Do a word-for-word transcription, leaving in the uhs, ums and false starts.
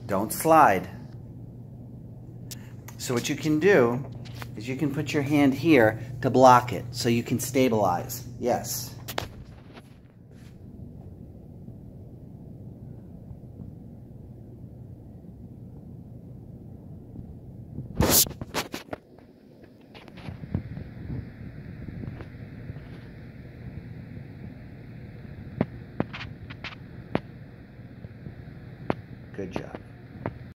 Don't slide. So what you can do is you can put your hand here to block it so you can stabilize. Yes. Good job.